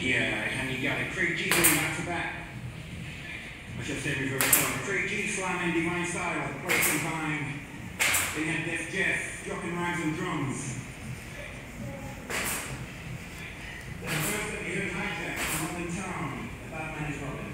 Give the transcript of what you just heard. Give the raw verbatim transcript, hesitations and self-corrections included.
Yeah, and you got it. Craig G going back to back. I should say reverse side. Craig G slamming Divine Style at breaking time. Then you had Def Jeff dropping rhymes and drums. The first that you heard Hijack from London Town, the Batman is Robin.